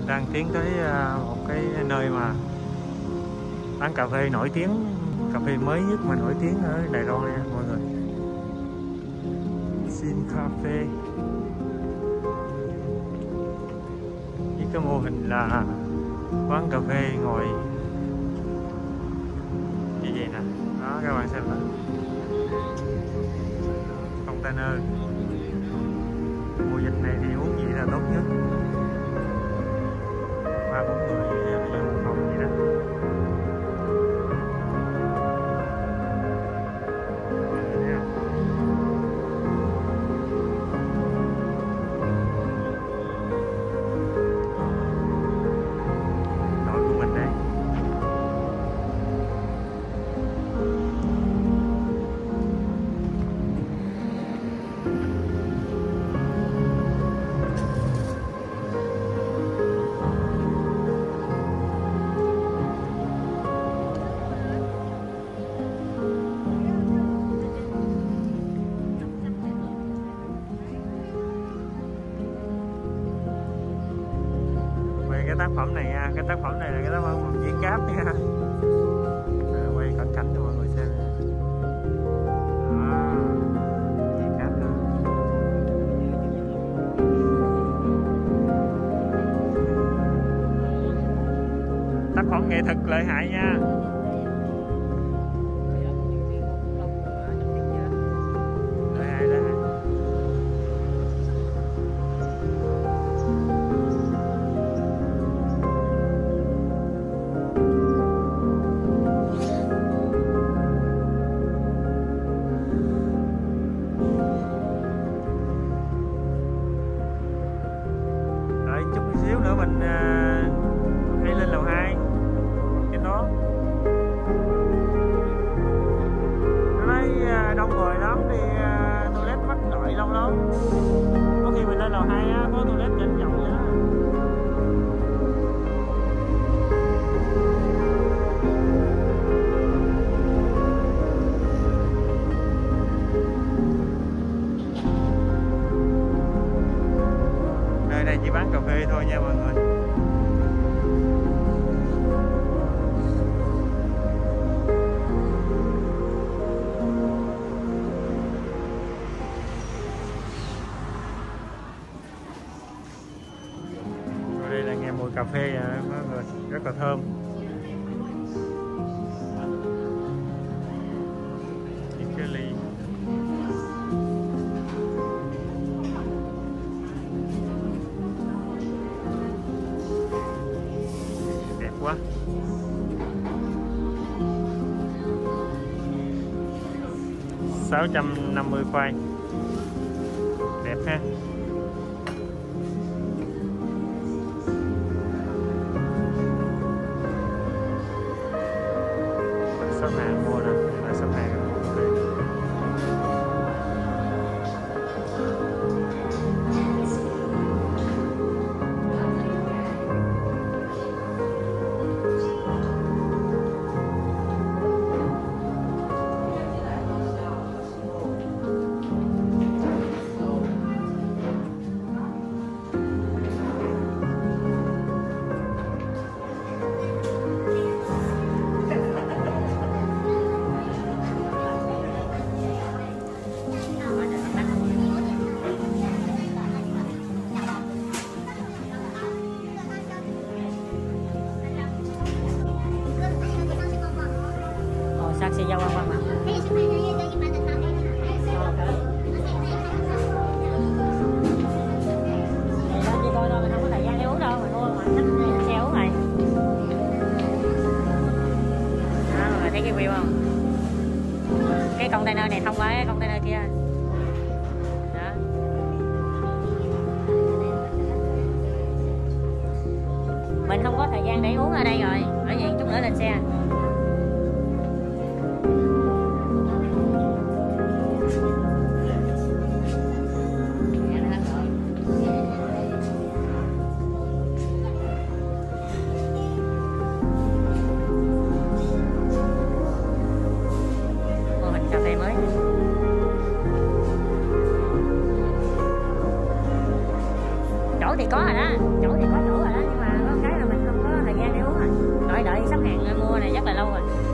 Mình đang tiến tới một cái nơi mà bán cà phê nổi tiếng, cà phê mới nhất mà nổi tiếng ở Đài Loan nha mọi người. Xin cà phê. Với cái mô hình là quán cà phê ngồi như vậy nè, đó các bạn xem đó, container. Mùa dịch này thì uống gì là tốt nhất, 3-4 người vô một phòng vậy đó. Đội của mình đây. Cái tác phẩm này nha, cái tác phẩm này là cái tác phẩm Viễn Cáp nha. Quay cận cảnh cho mọi người xem. Đó, Viễn Cáp đó. Tác phẩm nghệ thuật lợi hại nha. Chút xíu nữa mình hãy lên lầu 2 cái đó. Nó nói đông người lắm thì toilet mắc đợi lâu lắm. Có khi mình lên lầu 2 á, có toilet trên chậu vậy đó. Nơi đây chỉ bán cà phê thôi nha mọi người. Ở đây là nghe mùi cà phê mọi người, rất là thơm. Những cái ly quá. $650 khoai. Đẹp ha. Shop hàng mua nè, là shop hàng. Saksi Jawa Mama. Đi coi thôi, mình không có thời gian để uống đâu, mình mua mà thích xe uống này. Đó, mọi người thấy cái view không? Cái container này thông qua cái container kia. Đó. Mình không có thời gian để uống ở đây rồi, bởi vì chút nữa lên xe. Chỗ thì có rồi đó, chỗ thì có chỗ rồi đó, nhưng mà mua này chắc là lâu rồi.